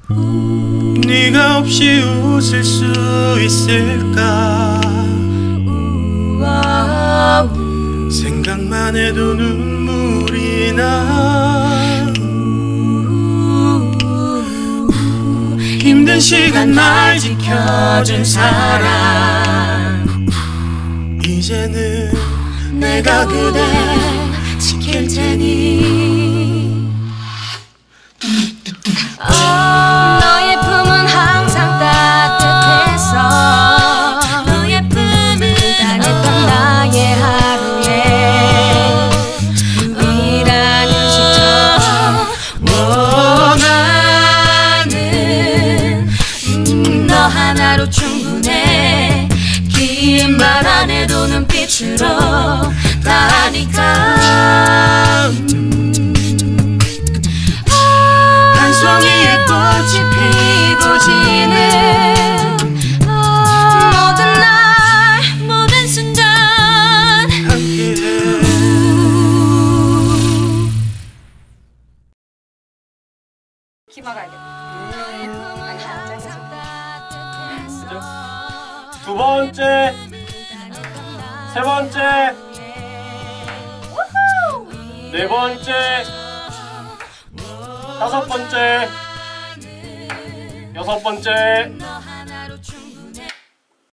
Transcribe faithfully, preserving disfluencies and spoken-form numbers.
네가 없이 웃을 수 있을까? 생각만 해도 눈물이 나. 힘든 시간 날 지켜준 사람, 이제는 내가 그대 지킬 테니. 너의 품은 항상 따뜻해서 너의 품을 따냈던 나의 하루에 유일한 휴식처럼 원하는 너 하나로 충분해. 긴 말 안 해도 눈빛으로 다 아니까. 한 송이의 꽃이 피고 지는 모든 날 모든 순간 함께해. 키 막아야겠다. 두 번째, 세 번째, 네 번째, 다섯 번째, 여섯 번째,